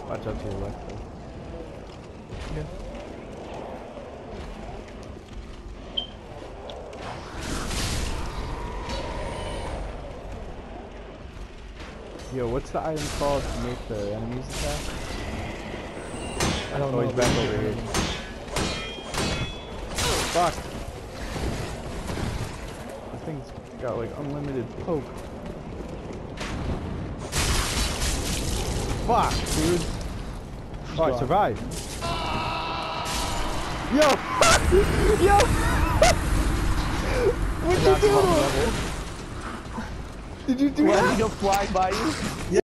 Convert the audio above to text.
Watch out to your left though. Yeah. Yo, what's the item called to make the enemies attack? I don't know. Oh, he's back over here. Fuck! This thing's got like unlimited poke. Fuck, dude! Oh, I survived! Yo! Yo! What'd you do? Did you do Why that? did you fly by you? Yeah.